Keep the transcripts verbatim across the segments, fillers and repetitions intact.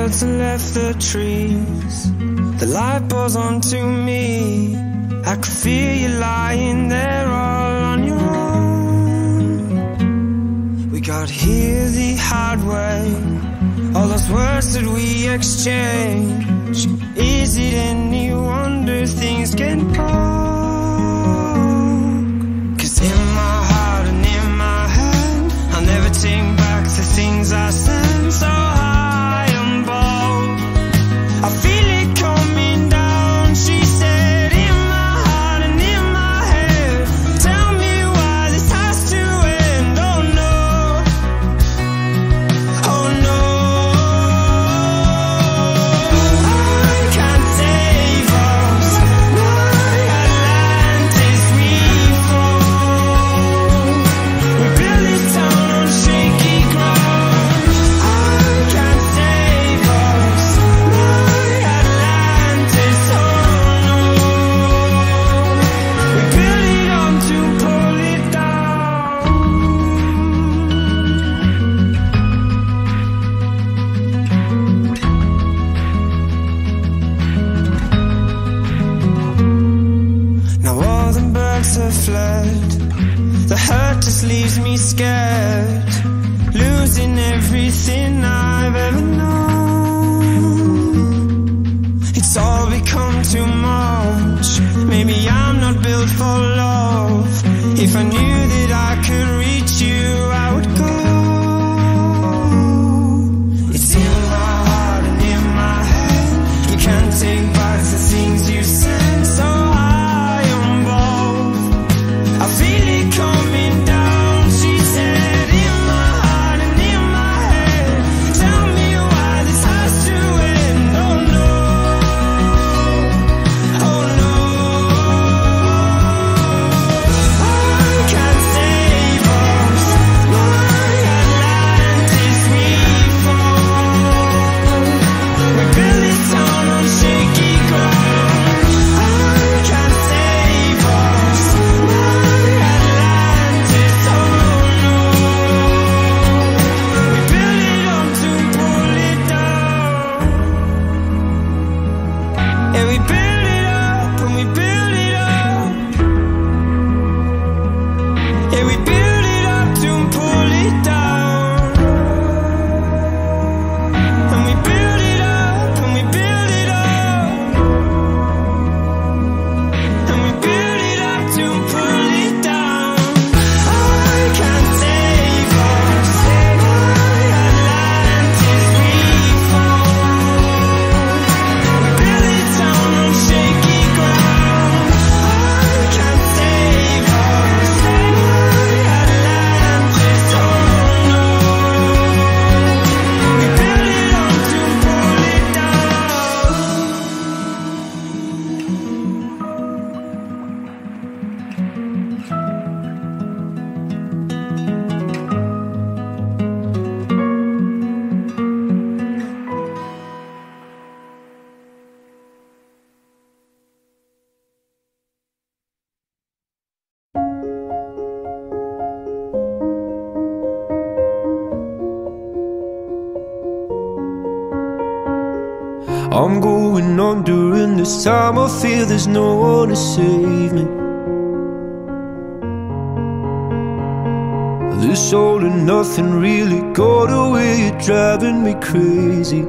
birds and left the trees. The light pours onto me. I could feel you lying there all on your own. We got here the hard way. All those words that we exchange. Is it any wonder things get cold? 'Cause in my heart and in my head, I'll never take back the things I said. So high and bold, I feel it coming down. She said, in my heart and in my head, tell me why this has to end. Oh no, oh no, I can't save us. My Atlantis, we fall. We build this town on shaky ground. I can't save us. My Atlantis, oh no. We build it up to pull it down. Now all the birds have fled. The hurt just leaves me scared, losing everything I've ever known. It's all become too much. Maybe I'm not built for love. If I knew that I could reach you, I would go. It's in my heart and in my head. You can't take back the things you said. So high on both, I feel it coming down. She said, in my heart and in my head, tell me why this has to end. Oh no, oh no, I can't save us. My Atlantis, we fall. We build this town on shaky ground. I can't save us. My Atlantis, oh no. We build it up to pull it down. Yeah, we build it up and we build it up. Yeah, we build it up to pull it down. And we build it up and we build it up. And we build it up to pull it down. I can't save us. My Atlantis, we fall. We build this town on shaky ground. I can't save us. My Atlantis, oh no. We build it up to pull it down. I'm going on during this time. I feel there's no one to save me. This all and nothing really got away, you're driving me crazy.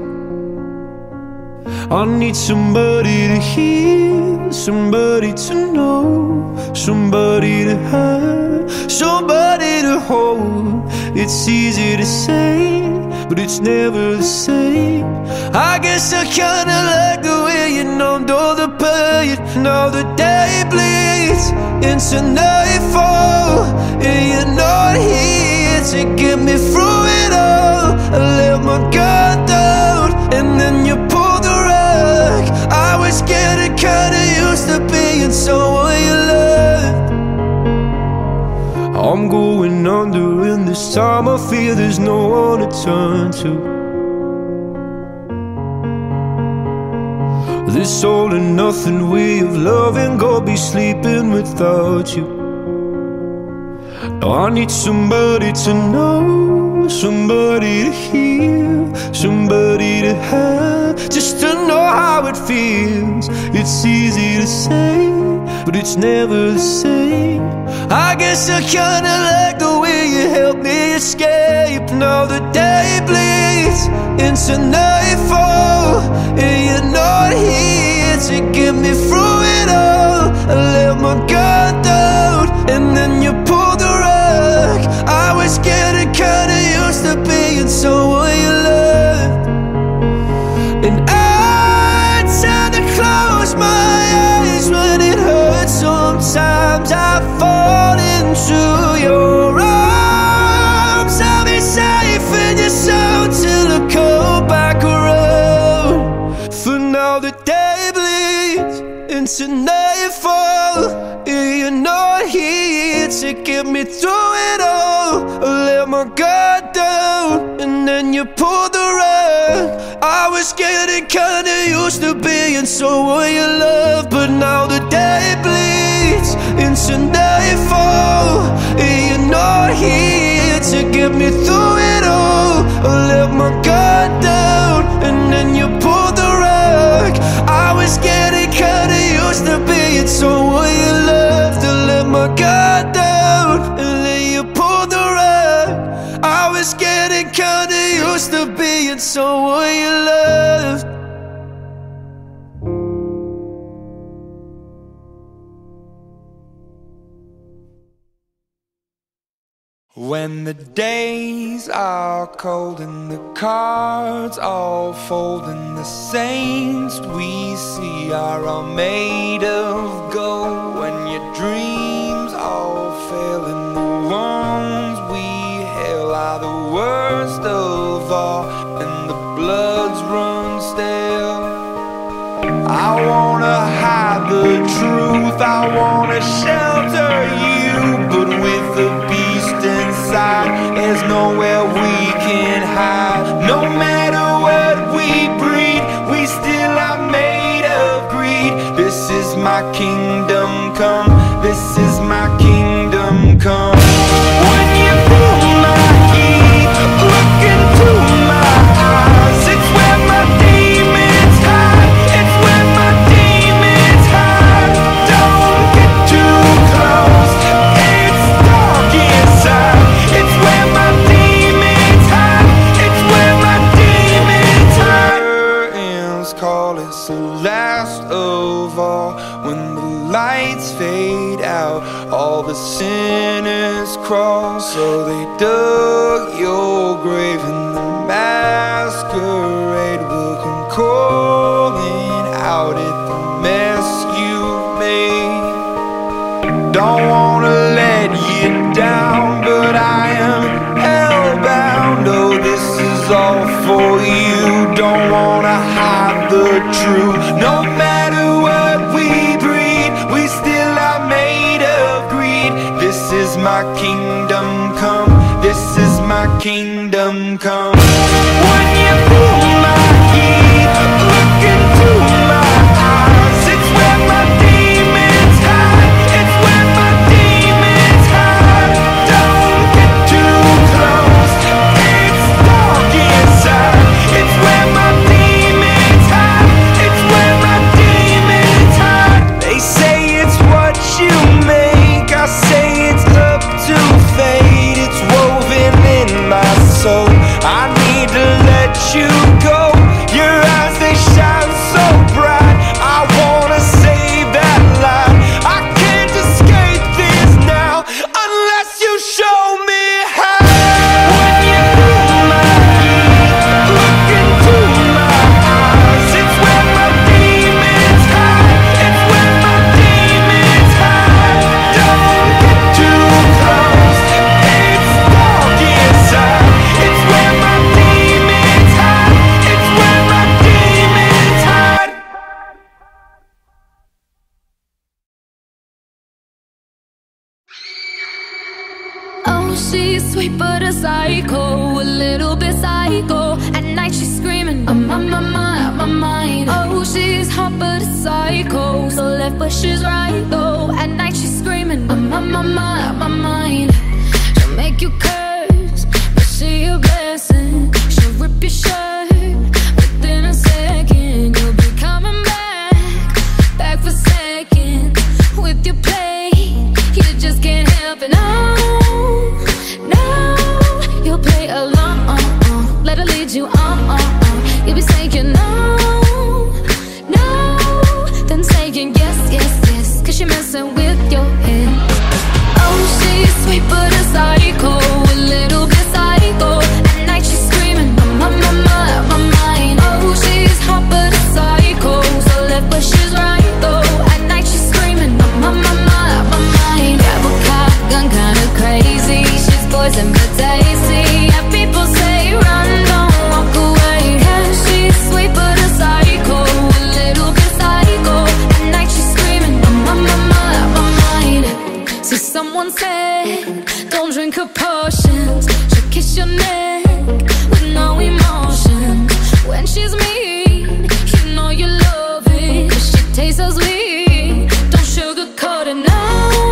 I need somebody to hear, somebody to know, somebody to have, somebody to hold. It's easy to say, but it's never the same. I guess I kinda like the way you numbed all the pain. Now the day bleeds into nightfall, and you're not here to get me through it all. I let my guard down, and then you pulled the rug. I was getting kinda used to being someone you loved. I'm going under, and this time I feel there's no one to turn to. This all and nothing way of loving, go be sleeping without you. Now I need somebody to know, somebody to heal, somebody to have, just to know how it feels. It's easy to say, but it's never the same. I guess I kinda like the way you help me escape. Now the day bleeds into nightfall, and you're not here to get me through it all. I let my guard down, and then you pulled the rug. I was getting kinda used to being someone you loved, and I tend to close my eyes when it hurts. Sometimes I fall into your arms. I'll be safe in your soul till I come back around. For now the day bleeds into nightfall, and you're not here to get me through it all. I let my guard down, and then you pulled the rug. I was getting kinda used to being someone you love, but now the day bleeds into nightfall, and you're not here to get me through it all. I let my guard down, and then you pulled the rug. I was getting kinda used to being someone you loved. To let my guard down, and then you pulled the rug. I was getting kinda used to being someone you loved. When the days are cold and the cards all fold, and the saints we see are all made of gold. When your dreams all fail and the ones we hail are the worst of all, and the bloods run stale. I wanna hide the truth, I wanna shelter you, but with the beast inside, there's nowhere we can hide. No matter what we breed, we still are made of greed. This is my kingdom come, this is my kingdom come. When you feel my heat, look into my eyes, it's where my demons hide, it's where my demons hide. Don't get too close, it's dark inside, it's where my demons hide, it's where my demons hide. Curtains call, it's the last of all. When the lights fade out, all the sinners crawl. So they dug your grave, and the masquerade will come calling out at the mess you made. Don't wanna let you down, but I am hellbound. Oh, this is all for you. Don't wanna hide the truth. No matter what we breed, we still are made of greed. This is my kingdom come, this is my kingdom come. When you feel my heat, look into my eyes, it's where my demons hide, it's where my demons hide. Don't get too close, it's dark inside, it's where my demons hide, it's where my demons hide. They say it's what you make, I say it's up to fate. It's woven in my soul, I need to let you go. Your eyes, they shine so bright, I wanna save that light. I can't escape this now unless you show me how. When you feel my heat, look into my eyes, it's where my demons hide, it's where my demons hide. Don't get too close, it's dark inside, it's where my demons hide, it's where my demons hide. Oh, she's sweet but a psycho, a little bit psycho. At night she's screaming, I'm on my mind, on my mind. Oh, she's hot but a psycho, so left but she's right though. At night she's screaming, I'm on my mind, on my mind. She'll make you curse, but she a blessing. She'll rip your shirt within a second. You'll be coming back, back for seconds with your play. You just can't help it. No, no, you'll play along. Let her lead you on. You'll be saying no, no, then saying yes, yes, yes, cause you're messing with your head. Oh, she's sweet but a psycho, a little bit psycho. At night she's screaming, my, my, my, my, my mind. Oh, she's hot but a psycho, so left but she's right though. At night she's screaming, my, my, my, my, my mind. Grab a cop gun, kinda crazy. She's poison but tasty. Yeah, people say run, don't walk away. Yeah, she's sweet but a psycho, a little bit psycho. At night she's screaming, my, my, my, my mind. See, someone said, don't drink her potions. She'll kiss your neck with no emotion. When she's mean, you know you love it, cause she tastes so sweet. Don't sugarcoat it, no,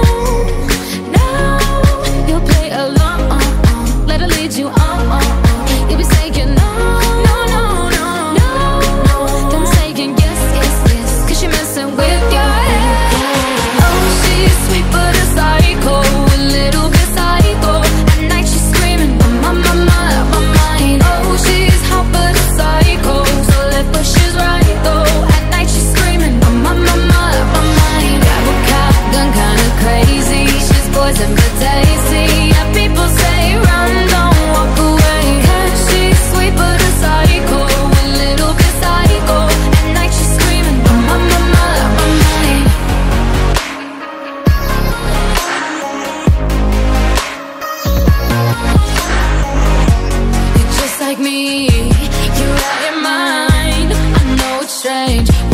no. You'll play along, let her lead you on. You'll be saying no, no, no, no, no, then saying yes, yes, yes, cause you're messing with your head. Oh, she's sweet but a psycho, a little bit psycho. At night she's screaming, my, my, my, my mind. Oh, she's hot but a psycho, so left but she's right though. At night she's screaming, my, my, my, my, my mind. Grab a cop gun, kinda crazy. She's poison but tasty. Yeah, people say run, don't walk away. Yeah, she's sweet but a psycho, a little bit psycho. At night she's screaming, my, my, my, my, my mind. You're just like me, you're out your mind. I know it's strange,